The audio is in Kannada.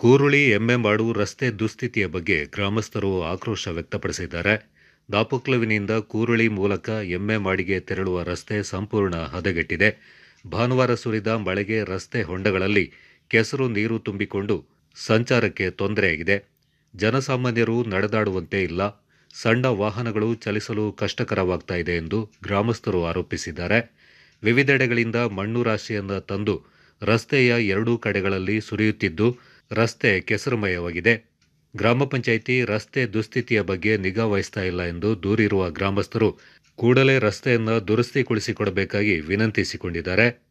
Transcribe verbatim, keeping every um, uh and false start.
ಕೂರುಳಿ ಎಮ್ಮೆಮಾಡು ರಸ್ತೆ ದುಸ್ಥಿತಿಯ ಬಗ್ಗೆ ಗ್ರಾಮಸ್ಥರು ಆಕ್ರೋಶ ವ್ಯಕ್ತಪಡಿಸಿದ್ದಾರೆ. ದಾಪುಕ್ಲುವಿನಿಂದ ಕೂರುಳಿ ಮೂಲಕ ಎಮ್ಮೆಮಾಡಿಗೆ ತೆರಳುವ ರಸ್ತೆ ಸಂಪೂರ್ಣ ಹದಗೆಟ್ಟಿದೆ. ಭಾನುವಾರ ಸುರಿದ ಮಳೆಗೆ ರಸ್ತೆ ಹೊಂಡಗಳಲ್ಲಿ ಕೆಸರು ನೀರು ತುಂಬಿಕೊಂಡು ಸಂಚಾರಕ್ಕೆ ತೊಂದರೆಯಾಗಿದೆ. ಜನಸಾಮಾನ್ಯರು ನಡೆದಾಡುವಂತೆ ಇಲ್ಲ. ಸಣ್ಣ ವಾಹನಗಳು ಚಲಿಸಲು ಕಷ್ಟಕರವಾಗ್ತಾ ಇದೆ ಎಂದು ಗ್ರಾಮಸ್ಥರು ಆರೋಪಿಸಿದ್ದಾರೆ. ವಿವಿಧೆಡೆಗಳಿಂದ ಮಣ್ಣು ರಾಶಿಯನ್ನು ತಂದು ರಸ್ತೆಯ ಎರಡೂ ಕಡೆಗಳಲ್ಲಿ ಸುರಿಯುತ್ತಿದ್ದು ರಸ್ತೆ ಕೆಸರುಮಯವಾಗಿದೆ. ಗ್ರಾಮ ಪಂಚಾಯಿತಿ ರಸ್ತೆ ದುಸ್ಥಿತಿಯ ಬಗ್ಗೆ ನಿಗಾ ವಹಿಸ್ತಾ ಇಲ್ಲ ಎಂದು ದೂರಿರುವ ಗ್ರಾಮಸ್ಥರು ಕೂಡಲೇ ರಸ್ತೆಯನ್ನು ದುರಸ್ತಿಗೊಳಿಸಿಕೊಡಬೇಕಾಗಿ ವಿನಂತಿಸಿಕೊಂಡಿದ್ದಾರೆ.